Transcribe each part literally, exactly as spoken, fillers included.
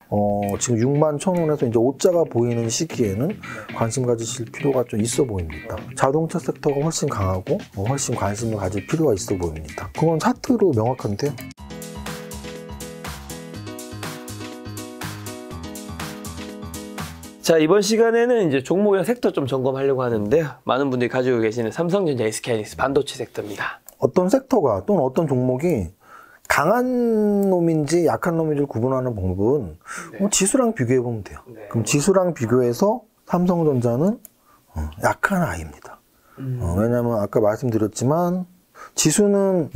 어, 지금 육만 천 원에서 이제 오자가 보이는 시기에는 관심 가지실 필요가 좀 있어 보입니다. 자동차 섹터가 훨씬 강하고 어, 훨씬 관심을 가질 필요가 있어 보입니다. 그건 차트로 명확한데요. 자, 이번 시간에는 이제 종목이나 섹터 좀 점검하려고 하는데요. 많은 분들이 가지고 계시는 삼성전자, 에스케이하이닉스 반도체 섹터입니다. 어떤 섹터가 또는 어떤 종목이 강한 놈인지 약한 놈인지를 구분하는 방법은 네. 뭐 지수랑 비교해 보면 돼요. 네. 그럼 지수랑 비교해서 삼성전자는 어, 약한 아이입니다. 음. 어, 왜냐하면 아까 말씀드렸지만 지수는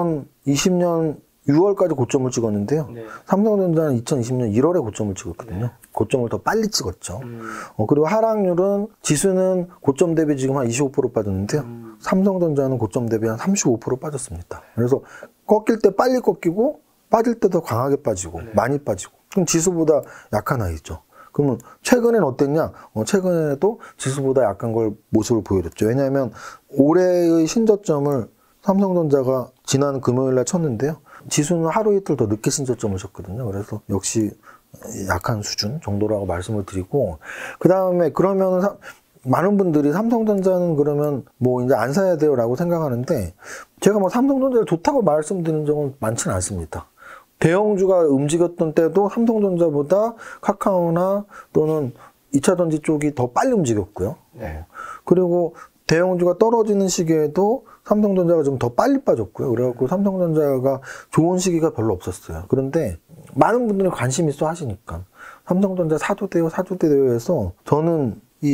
이천이십 년 유월까지 고점을 찍었는데요. 네. 삼성전자는 이천이십 년 일월에 고점을 찍었거든요. 네. 고점을 더 빨리 찍었죠. 음. 어, 그리고 하락률은 지수는 고점 대비 지금 한 이십오 퍼센트 빠졌는데요. 음. 삼성전자는 고점 대비 한 삼십오 퍼센트 빠졌습니다. 그래서 꺾일 때 빨리 꺾이고 빠질 때 더 강하게 빠지고 네. 많이 빠지고 그럼 지수보다 약한 아이죠. 그러면 최근엔 어땠냐? 어, 최근에도 지수보다 약한 걸 모습을 보여줬죠. 왜냐하면 올해의 신저점을 삼성전자가 지난 금요일 날 쳤는데요. 지수는 하루 이틀 더 늦게 신저점을 쳤거든요. 그래서 역시 약한 수준 정도라고 말씀을 드리고 그 다음에 그러면 많은 분들이 삼성전자는 그러면 뭐 이제 안 사야 돼요 라고 생각하는데 제가 뭐 삼성전자를 좋다고 말씀드린 적은 많지는 않습니다. 대형주가 움직였던 때도 삼성전자보다 카카오나 또는 이차전지 쪽이 더 빨리 움직였고요. 네. 그리고 대형주가 떨어지는 시기에도 삼성전자가 좀 더 빨리 빠졌고요. 그래갖고 삼성전자가 좋은 시기가 별로 없었어요. 그런데 많은 분들이 관심 있어 하시니까 삼성전자 사도 돼요, 사도 돼요 해서 저는 이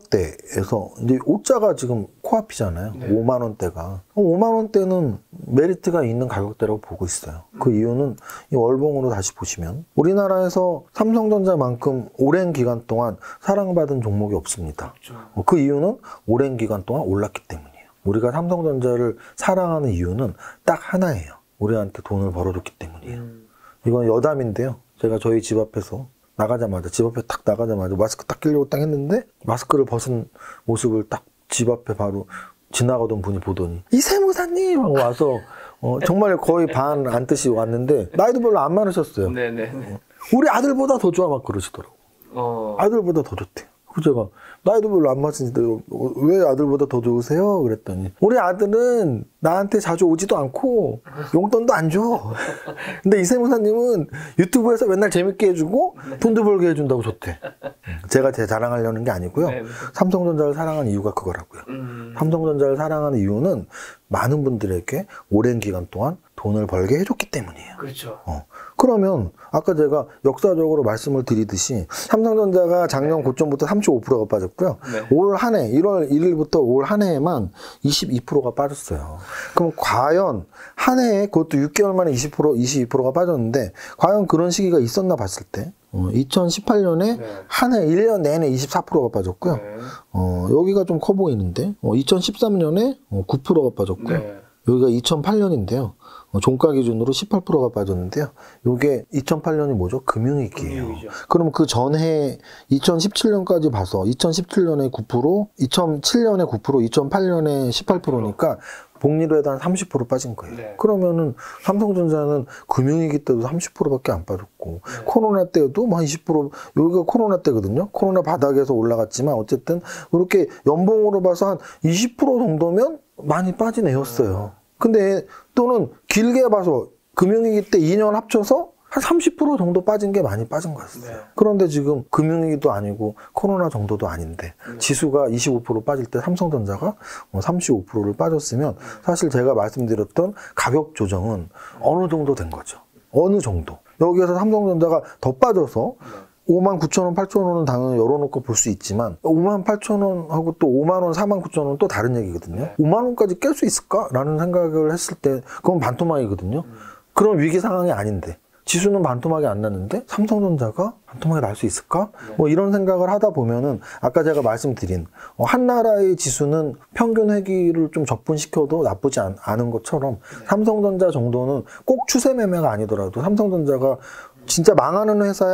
가격대에서 이제 오자가 지금 코앞이잖아요. 네. 오만 원대가. 오만 원대는 메리트가 있는 가격대라고 보고 있어요. 그 이유는 이 월봉으로 다시 보시면 우리나라에서 삼성전자만큼 오랜 기간 동안 사랑받은 종목이 없습니다. 그렇죠. 그 이유는 오랜 기간 동안 올랐기 때문이에요. 우리가 삼성전자를 사랑하는 이유는 딱 하나예요. 우리한테 돈을 벌어줬기 때문이에요. 음. 이건 여담인데요. 제가 저희 집 앞에서 나가자마자 집 앞에 딱 나가자마자 마스크 딱 끼려고 딱 했는데 마스크를 벗은 모습을 딱 집 앞에 바로 지나가던 분이 보더니 이세무사님 하고 와서 어, 정말 거의 반 안 뜻이 왔는데 나이도 별로 안 많으셨어요. 네네. 어, 우리 아들보다 더 좋아 막 그러시더라고. 어... 아들보다 더 좋대요. 그래서 제가 나이도 별로 안 맞으신데 왜 아들보다 더 좋으세요? 그랬더니 우리 아들은 나한테 자주 오지도 않고 용돈도 안 줘. 근데 이세무사님은 유튜브에서 맨날 재밌게 해주고 돈도 벌게 해준다고 좋대. 제가 제 자랑하려는 게 아니고요. 네. 삼성전자를 사랑하는 이유가 그거라고요. 음... 삼성전자를 사랑하는 이유는 많은 분들에게 오랜 기간 동안 돈을 벌게 해줬기 때문이에요. 그렇죠. 어. 그러면 아까 제가 역사적으로 말씀을 드리듯이 삼성전자가 작년 네. 고점부터 삼십오 퍼센트가 빠졌고요. 네. 올 한 해 일월 일일부터 올 한 해에만 이십이 퍼센트가 빠졌어요. 그럼 과연 한 해에 그것도 육 개월 만에 이십 퍼센트, 이십이 퍼센트가 빠졌는데 과연 그런 시기가 있었나 봤을 때 어, 이천십팔 년에 네. 한 해 일 년 내내 이십사 퍼센트가 빠졌고요. 네. 어, 여기가 좀 커 보이는데 어, 이천십삼 년에 어, 구 퍼센트가 빠졌고요. 네. 여기가 이천팔 년인데요. 어, 종가 기준으로 십팔 퍼센트가 빠졌는데요. 이게 이천팔 년이 뭐죠? 금융위기예요. 금융위기죠. 그럼 그 전해 이천십칠 년까지 봐서 이천십칠 년에 구 퍼센트, 이천칠 년에 구 퍼센트, 이천팔 년에 십팔 퍼센트니까 복리로 해도 한 삼십 퍼센트 빠진 거예요. 네. 그러면은 삼성전자는 금융위기 때도 삼십 퍼센트밖에 안 빠졌고 네. 코로나 때도 뭐 한 이십 퍼센트 여기가 코로나 때거든요. 코로나 바닥에서 올라갔지만 어쨌든 그렇게 연봉으로 봐서 한 이십 퍼센트 정도면 많이 빠진 애였어요. 근데 또는 길게 봐서 금융위기 때 이 년 합쳐서 한 삼십 퍼센트 정도 빠진 게 많이 빠진 거였어요. 네. 그런데 지금 금융위기도 아니고 코로나 정도도 아닌데 네. 지수가 이십오 퍼센트 빠질 때 삼성전자가 삼십오 퍼센트를 빠졌으면 사실 제가 말씀드렸던 가격 조정은 어느 정도 된 거죠. 어느 정도. 여기에서 삼성전자가 더 빠져서 오만 구천 원, 팔천 원은 당연히 열어놓고 볼 수 있지만 오만 팔천 원하고 또 오만 원, 사만 구천 원은 또 다른 얘기거든요. 네. 오만 원까지 깰 수 있을까라는 생각을 했을 때 그건 반토막이거든요. 음. 그런 위기 상황이 아닌데 지수는 반토막이 안 났는데 삼성전자가 반토막이 날 수 있을까? 네. 뭐 이런 생각을 하다 보면은 아까 제가 말씀드린 한 나라의 지수는 평균 회귀를 좀 적분시켜도 나쁘지 않, 않은 것처럼 네. 삼성전자 정도는 꼭 추세 매매가 아니더라도 삼성전자가 진짜 망하는 회사야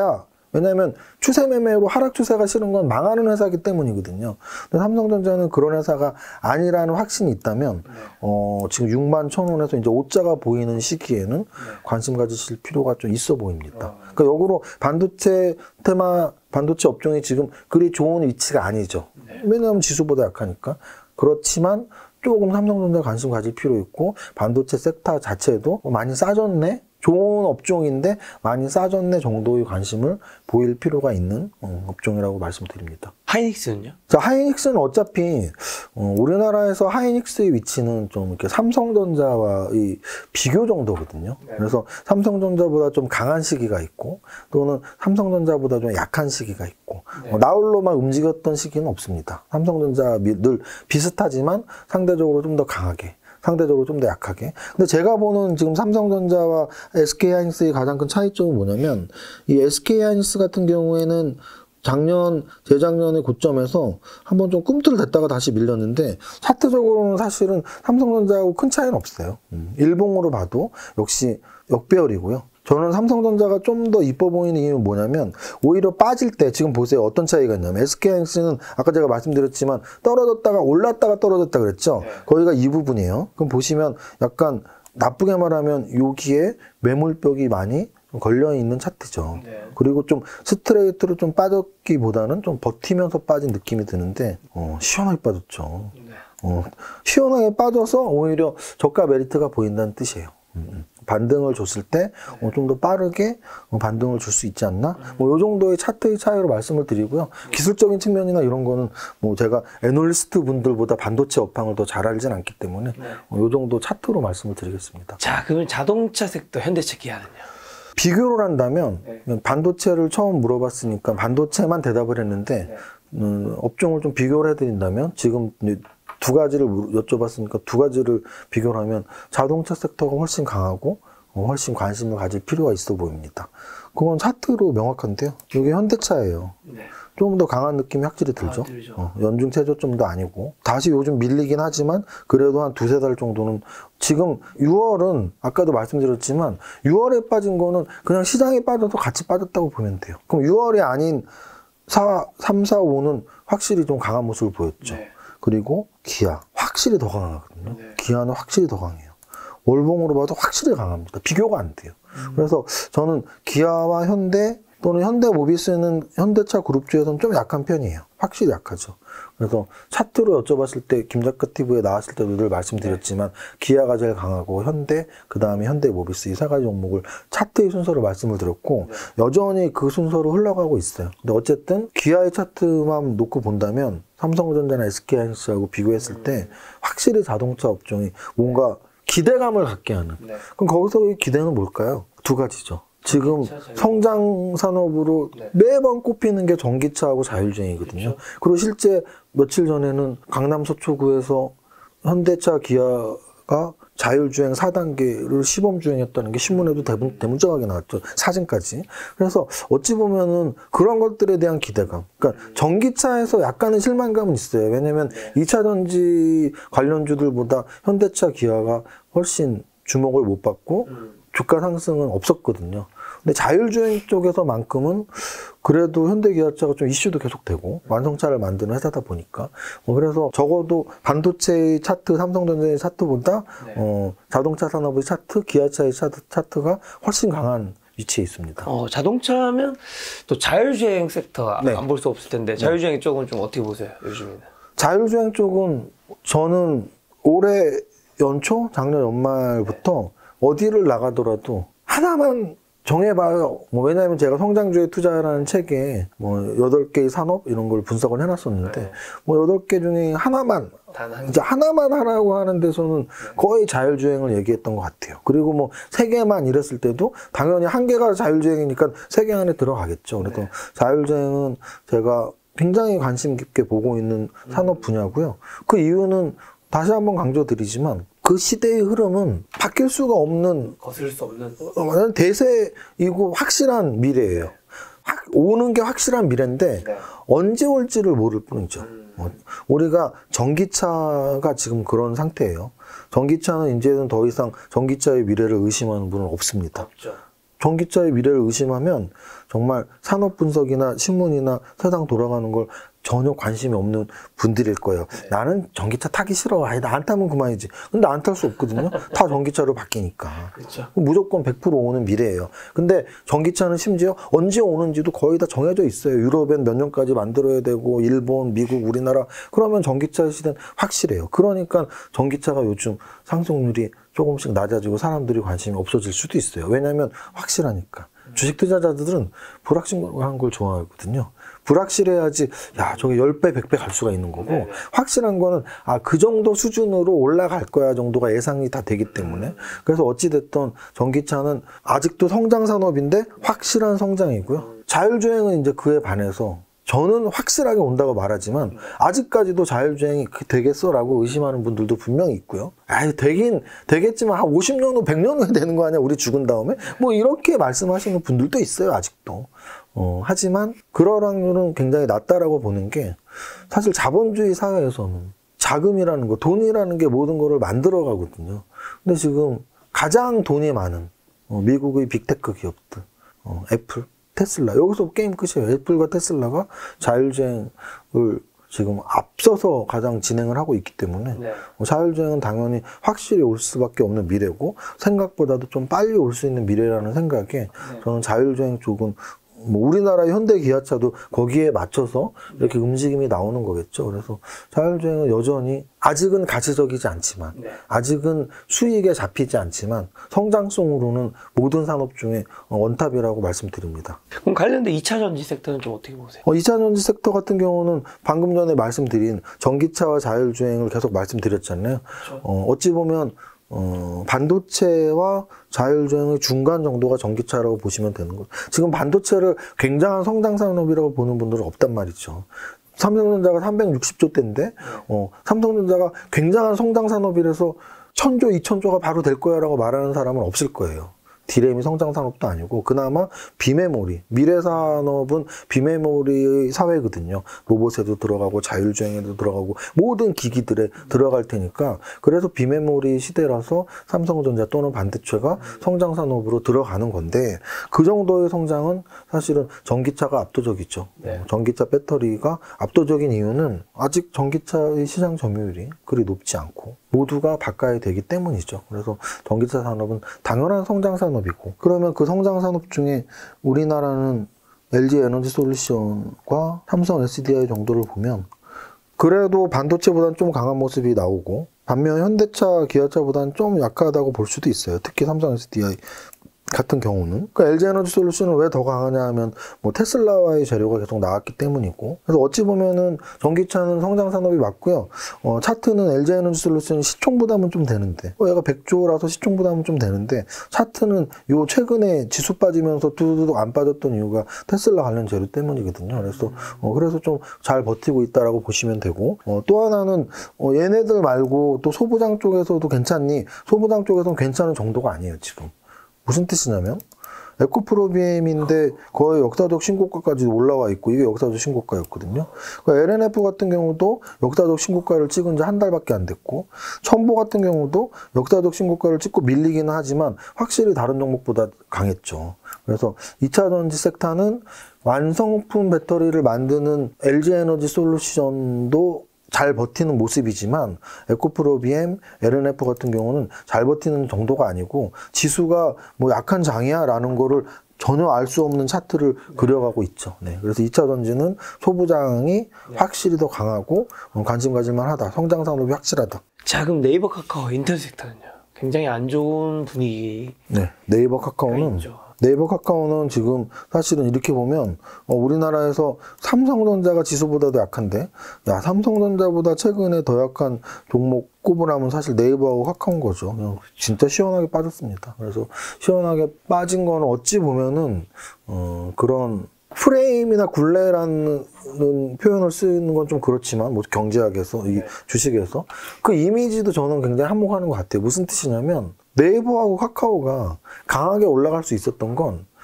왜냐하면 추세 매매로 하락 추세가 싫은 건 망하는 회사이기 때문이거든요. 근데 삼성전자는 그런 회사가 아니라는 확신이 있다면 네. 어, 지금 육만 천 원에서 이제 오자가 보이는 시기에는 네. 관심 가지실 필요가 좀 있어 보입니다. 어. 그러니까 역으로 반도체 테마, 반도체 업종이 지금 그리 좋은 위치가 아니죠. 네. 왜냐하면 지수보다 약하니까. 그렇지만 조금 삼성전자 관심 가질 필요 있고 반도체 섹터 자체도 많이 싸졌네? 좋은 업종인데 많이 싸졌네 정도의 관심을 보일 필요가 있는 어, 업종이라고 말씀드립니다. 하이닉스는요? 자, 하이닉스는 어차피 어, 우리나라에서 하이닉스의 위치는 좀 이렇게 삼성전자와의 비교 정도거든요. 네. 그래서 삼성전자보다 좀 강한 시기가 있고 또는 삼성전자보다 좀 약한 시기가 있고 네. 어, 나홀로만 움직였던 시기는 없습니다. 삼성전자 늘 비슷하지만 상대적으로 좀 더 강하게 상대적으로 좀 더 약하게. 근데 제가 보는 지금 삼성전자와 에스케이하이닉스의 가장 큰 차이점은 뭐냐면 이 에스케이하이닉스 같은 경우에는 작년, 재작년의 고점에서 한번 좀 꿈틀을 댔다가 다시 밀렸는데 차트적으로는 사실은 삼성전자하고 큰 차이는 없어요. 음, 일봉으로 봐도 역시 역배열이고요. 저는 삼성전자가 좀 더 이뻐 보이는 이유는 뭐냐면 오히려 빠질 때 지금 보세요. 어떤 차이가 있냐면 에스케이하이닉스는 아까 제가 말씀드렸지만 떨어졌다가 올랐다가 떨어졌다 그랬죠. 네. 거기가 이 부분이에요. 그럼 보시면 약간 나쁘게 말하면 여기에 매물벽이 많이 걸려있는 차트죠. 네. 그리고 좀 스트레이트로 좀 빠졌기보다는 좀 버티면서 빠진 느낌이 드는데 어, 시원하게 빠졌죠. 네. 어, 시원하게 빠져서 오히려 저가 메리트가 보인다는 뜻이에요. 음, 반등을 줬을 때 좀 더 빠르게 어, 반등을 줄 수 있지 않나? 뭐 이 정도의 차트의 차이로 말씀을 드리고요. 기술적인 측면이나 이런 거는 뭐 제가 애널리스트 분들보다 반도체 업황을 더 잘 알진 않기 때문에 네. 어, 이 정도 차트로 말씀을 드리겠습니다. 자, 그러면 자동차 섹터 현대차 기아는요? 비교를 한다면 네. 반도체를 처음 물어봤으니까 반도체만 대답을 했는데 네. 음, 업종을 좀 비교를 해드린다면 지금 이제 두 가지를 여쭤봤으니까 두 가지를 비교를 하면 자동차 섹터가 훨씬 강하고 어, 훨씬 관심을 가질 필요가 있어 보입니다. 그건 차트로 명확한데요. 이게 현대차예요. 네. 좀 더 강한 느낌이 확실히 들죠. 아, 들죠. 어, 연중 최저점도 아니고 다시 요즘 밀리긴 하지만 그래도 한 두세 달 정도는 지금 유월은 아까도 말씀드렸지만 유월에 빠진 거는 그냥 시장이 빠져서 같이 빠졌다고 보면 돼요. 그럼 유월이 아닌 사, 삼, 사, 오는 확실히 좀 강한 모습을 보였죠. 네. 그리고 기아 확실히 더 강하거든요. 네. 기아는 확실히 더 강해요. 월봉으로 봐도 확실히 강합니다. 비교가 안 돼요. 음. 그래서 저는 기아와 현대 또는 현대모비스는 현대차 그룹 중에서는 좀 약한 편이에요. 확실히 약하죠. 그래서 차트로 여쭤봤을 때 김작가 티비에 나왔을 때도 늘 말씀드렸지만 기아가 제일 강하고 현대, 그 다음에 현대모비스 이 세 가지 종목을 차트의 순서로 말씀을 드렸고 네. 여전히 그 순서로 흘러가고 있어요. 근데 어쨌든 기아의 차트만 놓고 본다면 삼성전자나 에스케이하이닉스하고 비교했을 음. 때 확실히 자동차 업종이 뭔가 기대감을 갖게 하는. 네. 그럼 거기서 의 기대는 뭘까요? 두 가지죠. 지금 전기차, 성장 산업으로 네. 매번 꼽히는 게 전기차하고 자율주행이거든요. 그렇죠. 그리고 실제 며칠 전에는 강남 서초구에서 현대차 기아가 자율주행 사 단계를 시범주행했다는 게 신문에도 대문, 대문짝하게 나왔죠. 사진까지. 그래서 어찌 보면은 그런 것들에 대한 기대감. 그러니까 전기차에서 약간의 실망감은 있어요. 왜냐면 이 차 전지 관련주들보다 현대차 기아가 훨씬 주목을 못 받고 음. 주가 상승은 없었거든요. 근데 자율주행 쪽에서만큼은 그래도 현대기아차가 좀 이슈도 계속되고 완성차를 만드는 회사다 보니까 뭐 그래서 적어도 반도체의 차트, 삼성전자의 차트보다 네. 어, 자동차 산업의 차트, 기아차의 차트, 차트가 훨씬 강한 위치에 있습니다. 어, 자동차면 또 자율주행 섹터 네. 안 볼 수 없을 텐데 자율주행 쪽은 좀 어떻게 보세요? 요즘에는? 자율주행 쪽은 저는 올해 연초, 작년 연말부터 어디를 나가더라도 하나만 정해봐요. 뭐 왜냐하면 제가 성장주에 투자라는 책에 뭐 여덟 개의 산업 이런 걸 분석을 해놨었는데 네. 뭐 여덟 개 중에 하나만 단 한 이제 하나만 하라고 하는 데서는 거의 자율주행을 얘기했던 것 같아요. 그리고 뭐 세 개만 이랬을 때도 당연히 한 개가 자율주행이니까 세 개 안에 들어가겠죠. 그래서 네. 자율주행은 제가 굉장히 관심 깊게 보고 있는 산업 분야고요. 그 이유는 다시 한번 강조드리지만 그 시대의 흐름은 바뀔 수가 없는 거슬 수 없는 어, 대세이고 확실한 미래예요. 확, 오는 게 확실한 미래인데 네. 언제 올지를 모를 뿐이죠. 음. 어, 우리가 전기차가 지금 그런 상태예요. 전기차는 이제는 더 이상 전기차의 미래를 의심하는 분은 없습니다. 없죠. 전기차의 미래를 의심하면 정말 산업 분석이나 신문이나 세상 돌아가는 걸 전혀 관심이 없는 분들일 거예요. 네. 나는 전기차 타기 싫어. 아니, 나 안 타면 그만이지. 근데 안 탈 수 없거든요. 다 전기차로 바뀌니까. 그렇죠. 무조건 백 퍼센트 오는 미래예요. 근데 전기차는 심지어 언제 오는지도 거의 다 정해져 있어요. 유럽엔 몇 년까지 만들어야 되고, 일본, 미국, 우리나라. 그러면 전기차 시대는 확실해요. 그러니까 전기차가 요즘 상승률이 조금씩 낮아지고 사람들이 관심이 없어질 수도 있어요. 왜냐하면 확실하니까. 주식 투자자들은 불확실한 걸 좋아하거든요. 불확실해야지, 야, 저게 십 배, 백 배 갈 수가 있는 거고, 네네. 확실한 거는, 아, 그 정도 수준으로 올라갈 거야 정도가 예상이 다 되기 때문에. 그래서 어찌됐든 전기차는 아직도 성장 산업인데 확실한 성장이고요. 자율주행은 이제 그에 반해서 저는 확실하게 온다고 말하지만 아직까지도 자율주행이 되겠어라고 의심하는 분들도 분명히 있고요. 아유, 되긴 되겠지만 한 오십 년 후, 백 년 후에 되는 거 아니야, 우리 죽은 다음에? 뭐 이렇게 말씀하시는 분들도 있어요, 아직도. 어, 하지만 그럴 확률은 굉장히 낮다라고 보는 게, 사실 자본주의 사회에서는 자금이라는 거, 돈이라는 게 모든 거를 만들어 가거든요. 근데 지금 가장 돈이 많은 어, 미국의 빅테크 기업들, 어, 애플, 테슬라, 여기서 게임 끝이에요. 애플과 테슬라가 자율주행을 지금 앞서서 가장 진행을 하고 있기 때문에, 네. 자율주행은 당연히 확실히 올 수밖에 없는 미래고, 생각보다도 좀 빨리 올 수 있는 미래라는 생각에, 네. 저는 자율주행 쪽은 뭐 우리나라 현대 기아차도 거기에 맞춰서 이렇게 움직임이 나오는 거겠죠. 그래서 자율주행은 여전히 아직은 가치적이지 않지만, 네. 아직은 수익에 잡히지 않지만 성장성으로는 모든 산업 중에 원탑이라고 말씀드립니다. 그럼 관련된 이 차 전지 섹터는 좀 어떻게 보세요? 어, 이 차 전지 섹터 같은 경우는 방금 전에 말씀드린 전기차와 자율주행을 계속 말씀드렸잖아요. 그렇죠. 어, 어찌 보면 어, 반도체와 자율주행의 중간 정도가 전기차라고 보시면 되는 거죠. 지금 반도체를 굉장한 성장 산업이라고 보는 분들은 없단 말이죠. 삼성전자가 삼백육십조 대인데, 어, 삼성전자가 굉장한 성장 산업이라서 천조, 이천조가 바로 될 거야 라고 말하는 사람은 없을 거예요. 디램이 성장 산업도 아니고, 그나마 비메모리, 미래 산업은 비메모리의 사회거든요. 로봇에도 들어가고 자율주행에도 들어가고 모든 기기들에 들어갈 테니까, 그래서 비메모리 시대라서 삼성전자 또는 반도체가 성장 산업으로 들어가는 건데, 그 정도의 성장은 사실은 전기차가 압도적이죠. 네. 전기차 배터리가 압도적인 이유는 아직 전기차의 시장 점유율이 그리 높지 않고 모두가 바꿔야 되기 때문이죠. 그래서 전기차 산업은 당연한 성장 산업이고, 그러면 그 성장 산업 중에 우리나라는 엘지 에너지솔루션과 삼성 에스디아이 정도를 보면 그래도 반도체보다는 좀 강한 모습이 나오고, 반면 현대차, 기아차보다는 좀 약하다고 볼 수도 있어요. 특히 삼성 에스디아이 같은 경우는. 그러니까 엘지 에너지솔루션은 왜 더 강하냐 하면 뭐 테슬라와의 재료가 계속 나왔기 때문이고, 그래서 어찌 보면은 전기차는 성장 산업이 맞고요. 어, 차트는 엘지 에너지솔루션이 시총 부담은 좀 되는데, 어, 얘가 백조라서 시총 부담은 좀 되는데, 차트는 요 최근에 지수 빠지면서 두두둑 안 빠졌던 이유가 테슬라 관련 재료 때문이거든요. 그래서 어, 그래서 좀 잘 버티고 있다라고 보시면 되고, 어, 또 하나는 어, 얘네들 말고 또 소부장 쪽에서도 괜찮니? 소부장 쪽에서는 괜찮은 정도가 아니에요, 지금. 무슨 뜻이냐면, 에코프로비엠인데 거의 역사적 신고가까지 올라와 있고, 이게 역사적 신고가였거든요. 그러니까 엘엔에프 같은 경우도 역사적 신고가를 찍은 지 한 달밖에 안 됐고, 첨보 같은 경우도 역사적 신고가를 찍고 밀리기는 하지만 확실히 다른 종목보다 강했죠. 그래서 이 차 전지 섹터는 완성품 배터리를 만드는 엘지 에너지 솔루션도 잘 버티는 모습이지만, 에코프로비엠, 엘엔에프 같은 경우는 잘 버티는 정도가 아니고, 지수가 뭐 약한 장이야 라는 거를 전혀 알 수 없는 차트를 네. 그려가고 있죠. 네. 그래서 이 차 전지는 소부장이 네. 확실히 더 강하고 관심 가질만 하다. 성장 산업이 확실하다. 자, 그럼 네이버, 카카오, 인터넷 섹터는요? 굉장히 안 좋은 분위기. 네. 네이버, 카카오는 네이버 카카오는 지금 사실은 이렇게 보면 어, 우리나라에서 삼성전자가 지수보다도 약한데, 야, 삼성전자보다 최근에 더 약한 종목 꼽으라면 사실 네이버하고 카카오인 거죠. 그냥 진짜 시원하게 빠졌습니다. 그래서 시원하게 빠진 거는 어찌 보면은 어, 그런 프레임이나 굴레라는 표현을 쓰는 건 좀 그렇지만, 뭐 경제학에서, 이 주식에서 그 이미지도 저는 굉장히 한몫하는 것 같아요. 무슨 뜻이냐면, 네이버하고 카카오가 강하게 올라갈 수 있었던 건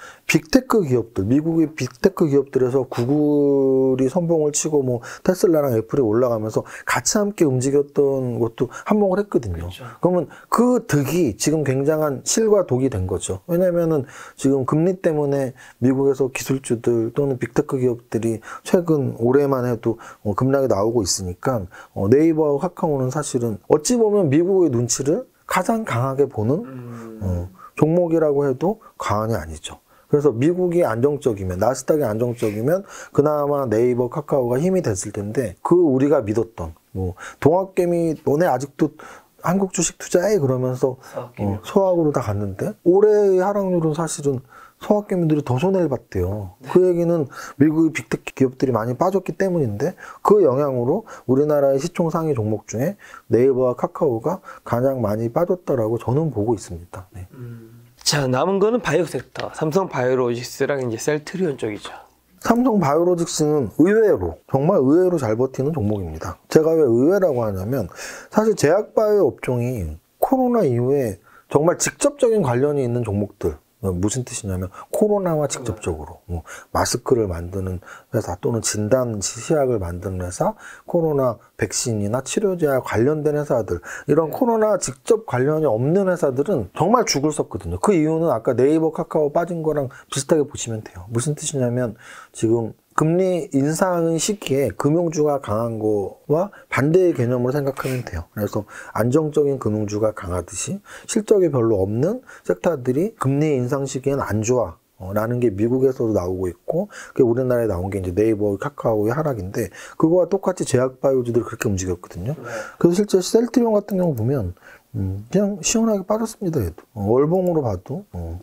빅테크 기업들, 미국의 빅테크 기업들에서 구글이 선봉을 치고 뭐 테슬라랑 애플이 올라가면서 같이 함께 움직였던 것도 한몫을 했거든요. 그렇죠. 그러면 그 득이 지금 굉장한 실과 독이 된 거죠. 왜냐면은 지금 금리 때문에 미국에서 기술주들 또는 빅테크 기업들이 최근 올해만 해도 어, 급락이 나오고 있으니까 어, 네이버와 카카오는 사실은 어찌 보면 미국의 눈치를 가장 강하게 보는 음. 어, 종목이라고 해도 과언이 아니죠. 그래서 미국이 안정적이면, 나스닥이 안정적이면 그나마 네이버, 카카오가 힘이 됐을 텐데 그 우리가 믿었던 뭐 동학개미 너네 아직도 한국 주식 투자해 그러면서 어, 소학으로 다 갔는데 올해의 하락률은 사실은 소학개미들이 더 손해를 봤대요. 네. 그 얘기는 미국의 빅테크 기업들이 많이 빠졌기 때문인데 그 영향으로 우리나라의 시총 상위 종목 중에 네이버와 카카오가 가장 많이 빠졌다라고 저는 보고 있습니다. 네. 음. 자, 남은 거는 바이오 섹터. 삼성 바이오로직스랑 이제 셀트리온 쪽이죠. 삼성 바이오로직스는 의외로 정말 의외로 잘 버티는 종목입니다. 제가 왜 의외라고 하냐면 사실 제약바이오 업종이 코로나 이후에 정말 직접적인 관련이 있는 종목들, 무슨 뜻이냐면 코로나와 직접적으로 뭐 마스크를 만드는 회사 또는 진단 시약을 만드는 회사, 코로나 백신이나 치료제와 관련된 회사들, 이런 코로나 직접 관련이 없는 회사들은 정말 죽을 섰거든요. 그 이유는 아까 네이버, 카카오 빠진 거랑 비슷하게 보시면 돼요. 무슨 뜻이냐면 지금 금리 인상 시기에 금융주가 강한 거와 반대의 개념으로 생각하면 돼요. 그래서 안정적인 금융주가 강하듯이 실적이 별로 없는 섹터들이 금리 인상 시기엔 안 좋아. 라는 게 미국에서도 나오고 있고, 그게 우리나라에 나온 게 이제 네이버, 카카오의 하락인데, 그거와 똑같이 제약바이오주들이 그렇게 움직였거든요. 그래서 실제 셀트리온 같은 경우 보면, 음, 그냥 시원하게 빠졌습니다, 얘도. 어, 월봉으로 봐도, 어,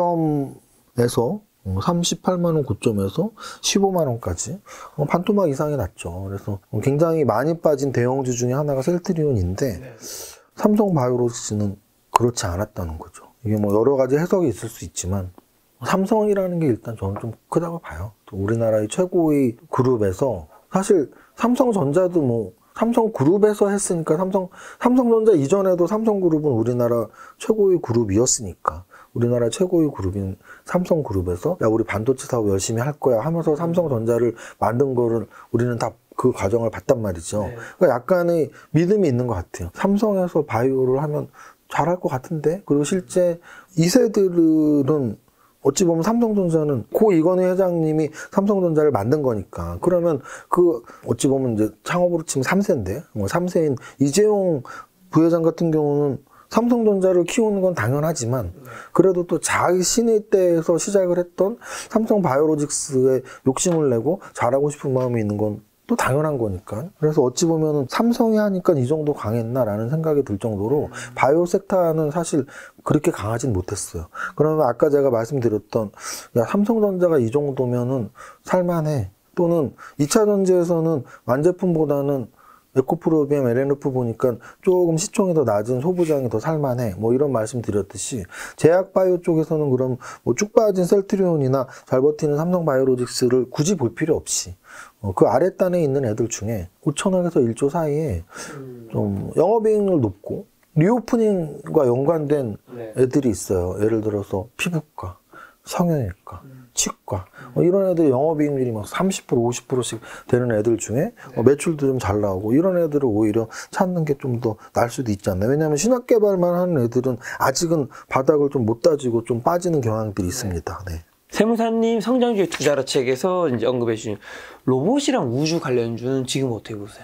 고점에서 삼십팔만 원 고점에서 십오만 원까지 반토막 이상이 났죠. 그래서 굉장히 많이 빠진 대형주 중에 하나가 셀트리온인데 네. 삼성 바이오로직스는 그렇지 않았다는 거죠. 이게 뭐 여러 가지 해석이 있을 수 있지만 삼성이라는 게 일단 저는 좀 크다고 봐요. 또 우리나라의 최고의 그룹에서 사실 삼성전자도 뭐 삼성그룹에서 했으니까 삼성, 삼성전자 이전에도 삼성그룹은 우리나라 최고의 그룹이었으니까 우리나라 최고의 그룹인 삼성그룹에서 야 우리 반도체 사업 열심히 할 거야 하면서 삼성전자를 만든 거를 우리는 다 그 과정을 봤단 말이죠. 네. 그러니까 약간의 믿음이 있는 것 같아요. 삼성에서 바이오를 하면 잘할 것 같은데, 그리고 실제 이 세들은 어찌 보면 삼성전자는 고 이건희 회장님이 삼성전자를 만든 거니까, 그러면 그 어찌 보면 이제 창업으로 치면 삼 세인데 뭐 삼 세인 이재용 부회장 같은 경우는 삼성전자를 키우는 건 당연하지만 그래도 또 자기 신의 때에서 시작을 했던 삼성 바이오로직스에 욕심을 내고 잘하고 싶은 마음이 있는 건 또 당연한 거니까. 그래서 어찌 보면은 삼성이 하니까 이 정도 강했나라는 생각이 들 정도로 바이오 섹터는 사실 그렇게 강하진 못했어요. 그러면 아까 제가 말씀드렸던 야 삼성전자가 이 정도면은 살만해, 또는 이 차 전지에서는 완제품보다는 에코프로비엠, 엘엔에프 보니까 조금 시총이 더 낮은 소부장이 더 살만해, 뭐 이런 말씀 드렸듯이 제약바이오 쪽에서는 그럼 뭐 쭉 빠진 셀트리온이나 잘 버티는 삼성바이오로직스를 굳이 볼 필요 없이 어, 그 아랫단에 있는 애들 중에 오천억에서 일조 사이에 좀 영업이익률 높고 리오프닝과 연관된 애들이 있어요. 예를 들어서 피부과, 성형외과, 치과, 뭐 이런 애들이 영업이익률이 막 삼십 퍼센트, 오십 퍼센트씩 되는 애들 중에 어, 매출도 좀 잘 나오고, 이런 애들을 오히려 찾는 게 좀 더 나을 수도 있지 않나요? 왜냐하면 신학개발만 하는 애들은 아직은 바닥을 좀 못 다지고 좀 빠지는 경향들이 있습니다. 네. 세무사님 성장주의 투자라 책에서 이제 언급해 주신 로봇이랑 우주 관련주는 지금 어떻게 보세요?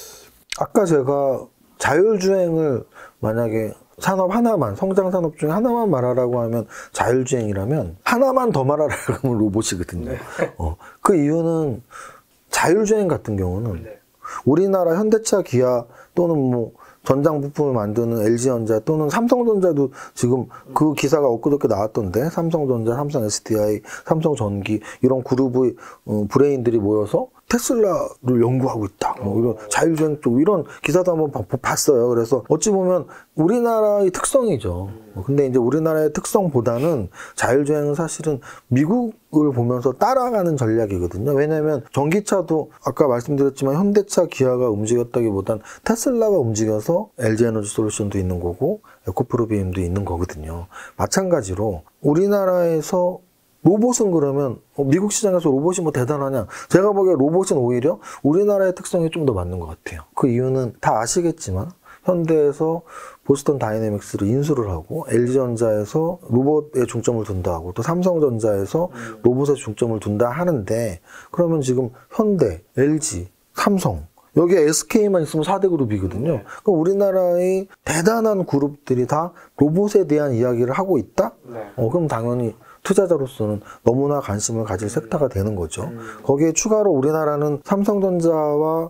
아까 제가 자율주행을 만약에 산업 하나만, 성장 산업 중에 하나만 말하라고 하면 자율주행이라면 하나만 더 말하라고 하면 로봇이거든요. 네. 어, 그 이유는 자율주행 같은 경우는 네. 우리나라 현대차, 기아 또는 뭐 전장 부품을 만드는 엘지전자 또는 삼성전자도 지금 그 기사가 엊그저께 나왔던데, 삼성전자, 삼성 에스디아이, 삼성전기 이런 그룹의 어, 브레인들이 모여서 테슬라를 연구하고 있다. 뭐 이런 자율주행 쪽 이런 기사도 한번 봤어요. 그래서 어찌 보면 우리나라의 특성이죠. 근데 이제 우리나라의 특성보다는 자율주행은 사실은 미국을 보면서 따라가는 전략이거든요. 왜냐하면 전기차도 아까 말씀드렸지만 현대차, 기아가 움직였다기보단 테슬라가 움직여서 엘지에너지솔루션도 있는 거고 에코프로비엠도 있는 거거든요. 마찬가지로 우리나라에서 로봇은 그러면 어, 미국 시장에서 로봇이 뭐 대단하냐? 제가 보기에 로봇은 오히려 우리나라의 특성이 좀 더 맞는 것 같아요. 그 이유는 다 아시겠지만 현대에서 보스턴 다이내믹스를 인수를 하고 엘지전자에서 로봇에 중점을 둔다 하고 또 삼성전자에서 로봇에 중점을 둔다 하는데 그러면 지금 현대, 엘지, 삼성 여기에 에스케이만 있으면 사 대 그룹이거든요. 그럼 우리나라의 대단한 그룹들이 다 로봇에 대한 이야기를 하고 있다? 어, 그럼 당연히 투자자로서는 너무나 관심을 가질 섹터가 되는 거죠. 거기에 추가로 우리나라는 삼성전자와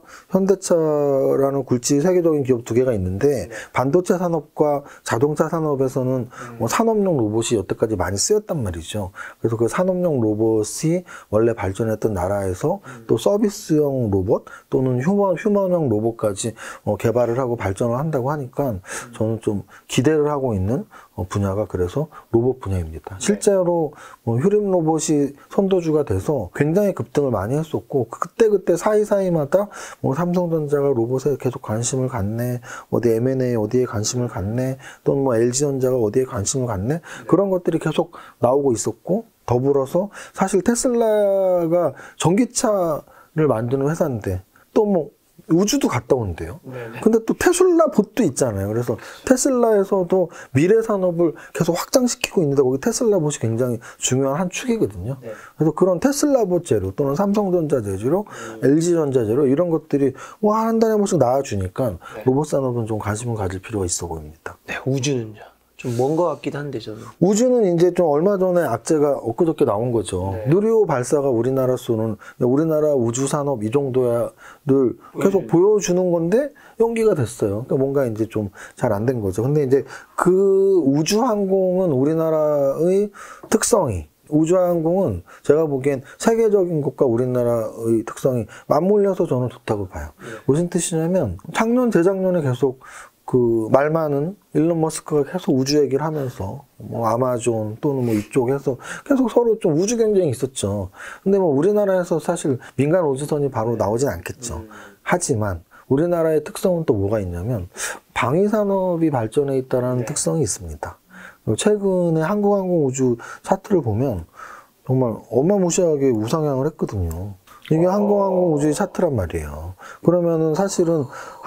현대차라는 굴지 세계적인 기업 두 개가 있는데 반도체 산업과 자동차 산업에서는 뭐 산업용 로봇이 여태까지 많이 쓰였단 말이죠. 그래서 그 산업용 로봇이 원래 발전했던 나라에서 또 서비스용 로봇 또는 휴먼, 휴먼용 로봇까지 어, 개발을 하고 발전을 한다고 하니까 저는 좀 기대를 하고 있는 어, 분야가 그래서 로봇 분야입니다. 실제로 뭐 휴림 로봇이 선도주가 돼서 굉장히 급등을 많이 했었고 그때그때 사이사이마다 뭐 삼성전자가 로봇에 계속 관심을 갖네, 어디 엠 앤 에이 어디에 관심을 갖네, 또는 뭐 엘지전자가 어디에 관심을 갖네 그런 것들이 계속 나오고 있었고 더불어서 사실 테슬라가 전기차를 만드는 회사인데 또 뭐 우주도 갔다 온대요. 네네. 근데 또 테슬라 봇도 있잖아요. 그래서 테슬라에서도 미래 산업을 계속 확장시키고 있는데 거기 테슬라 봇이 굉장히 중요한 한 축이거든요. 네. 그래서 그런 테슬라 봇 재료 또는 삼성전자 재료, 음. 엘지전자 재료 이런 것들이 뭐 한 달에 한 번씩 나와주니까 네. 로봇 산업은 좀 관심을 가질 필요가 있어 보입니다. 네, 우주는요? 좀 먼 것 같기도 한데 저는. 우주는 이제 좀 얼마 전에 악재가 엊그저께 나온 거죠. 네. 누리호 발사가 우리나라 쏘는 우리나라 우주 산업 이 정도야를 계속 네. 보여주는 건데 연기가 됐어요. 그러니까 뭔가 이제 좀 잘 안 된 거죠. 근데 이제 그 우주 항공은 우리나라의 특성이 우주항공은 제가 보기엔 세계적인 것과 우리나라의 특성이 맞물려서 저는 좋다고 봐요. 네. 무슨 뜻이냐면 작년 재작년에 계속 그 말 많은 일론 머스크가 계속 우주 얘기를 하면서 뭐 아마존 또는 뭐 이쪽에서 계속 서로 좀 우주 경쟁이 있었죠. 근데 뭐 우리나라에서 사실 민간 우주선이 바로 나오진 않겠죠. 하지만 우리나라의 특성은 또 뭐가 있냐면 방위 산업이 발전해 있다는 특성이 있습니다. 최근에 한국항공우주 차트를 보면 정말 어마무시하게 우상향을 했거든요. 이게 항공항공우주의 차트란 말이에요. 그러면은 사실은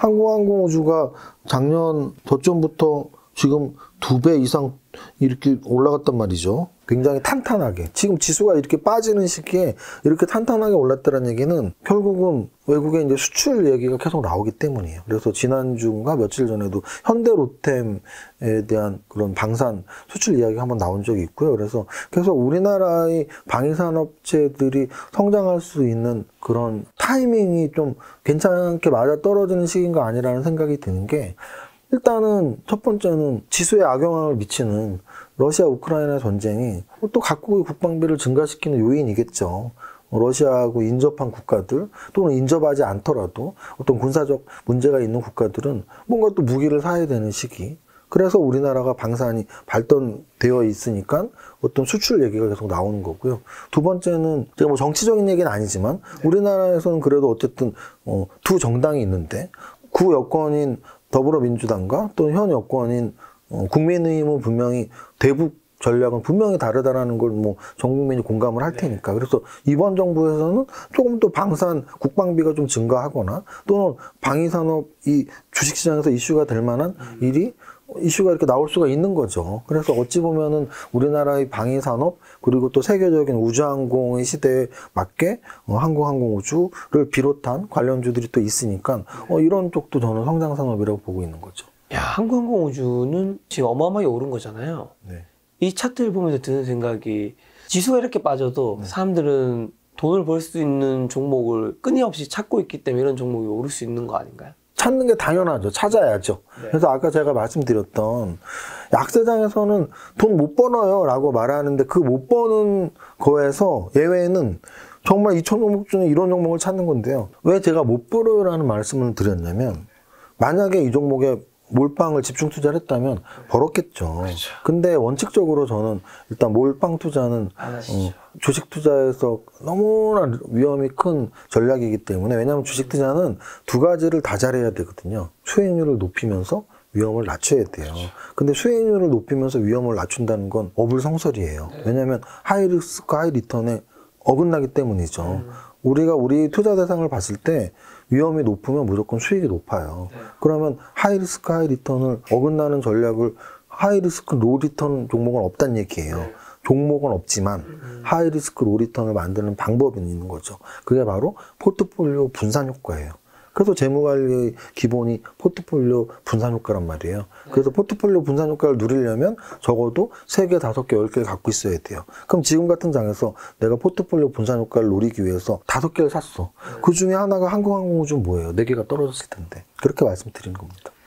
항공항공우주가 작년 저점부터 지금 두 배 이상 이렇게 올라갔단 말이죠. 굉장히 탄탄하게. 지금 지수가 이렇게 빠지는 시기에 이렇게 탄탄하게 올랐다는 얘기는 결국은 외국에 이제 수출 얘기가 계속 나오기 때문이에요. 그래서 지난주인가 며칠 전에도 현대 로템에 대한 그런 방산 수출 이야기가 한번 나온 적이 있고요. 그래서 계속 우리나라의 방위산업체들이 성장할 수 있는 그런 타이밍이 좀 괜찮게 맞아 떨어지는 시기인가 아니라는 생각이 드는 게 일단은 첫 번째는 지수에 악영향을 미치는 러시아 우크라이나 전쟁이 또 각국의 국방비를 증가시키는 요인이겠죠. 러시아하고 인접한 국가들 또는 인접하지 않더라도 어떤 군사적 문제가 있는 국가들은 뭔가 또 무기를 사야 되는 시기. 그래서 우리나라가 방산이 발전되어 있으니까 어떤 수출 얘기가 계속 나오는 거고요. 두 번째는 제가 뭐 정치적인 얘기는 아니지만 우리나라에서는 그래도 어쨌든 어, 두 정당이 있는데 구 여권인 더불어민주당과 또 현 여권인 어, 국민의힘은 분명히 대북 전략은 분명히 다르다라는 걸 뭐 전 국민이 공감을 할 테니까. 그래서 이번 정부에서는 조금 더 방산 국방비가 좀 증가하거나 또는 방위산업이 주식시장에서 이슈가 될 만한 일이 이슈가 이렇게 나올 수가 있는 거죠. 그래서 어찌 보면은 우리나라의 방위산업 그리고 또 세계적인 우주항공의 시대에 맞게 어, 항공항공우주를 비롯한 관련주들이 또 있으니까 어, 이런 쪽도 저는 성장산업이라고 보고 있는 거죠. 야, 항공항공우주는 지금 어마어마하게 오른 거잖아요. 네. 이 차트를 보면서 드는 생각이 지수가 이렇게 빠져도 네. 사람들은 돈을 벌 수 있는 종목을 끊임없이 찾고 있기 때문에 이런 종목이 오를 수 있는 거 아닌가요? 찾는 게 당연하죠. 찾아야죠. 네. 그래서 아까 제가 말씀드렸던 약세장에서는 돈 못 벌어요 라고 말하는데 그 못 버는 거에서 예외는 정말 이천 종목 중에 이런 종목을 찾는 건데요. 왜 제가 못 벌어요 라는 말씀을 드렸냐면 만약에 이 종목에 몰빵을 집중 투자를 했다면 벌었겠죠. 그렇죠. 근데 원칙적으로 저는 일단 몰빵 투자는 어, 주식 투자에서 너무나 위험이 큰 전략이기 때문에 왜냐하면 주식 투자는 두 가지를 다 잘해야 되거든요. 수익률을 높이면서 위험을 낮춰야 돼요. 근데 수익률을 높이면서 위험을 낮춘다는 건 어불성설이에요. 왜냐하면 하이 리스크 하이 리턴에 어긋나기 때문이죠. 음. 우리가 우리 투자 대상을 봤을 때 위험이 높으면 무조건 수익이 높아요. 네. 그러면 하이 리스크 하이 리턴을 어긋나는 전략을 하이 리스크 로 리턴 종목은 없다는 얘기예요. 네. 종목은 없지만 음. 하이 리스크 로 리턴을 만드는 방법이 있는 거죠. 그게 바로 포트폴리오 분산 효과예요. 그래서 재무관리의 기본이 포트폴리오 분산 효과란 말이에요. 그래서 포트폴리오 분산 효과를 누리려면 적어도 세 개, 다섯 개, 열 개를 갖고 있어야 돼요. 그럼 지금 같은 장에서 내가 포트폴리오 분산 효과를 노리기 위해서 다섯 개를 샀어. 그 중에 하나가 한국항공우주 뭐예요? 네 개가 떨어졌을 텐데. 그렇게 말씀드린 겁니다.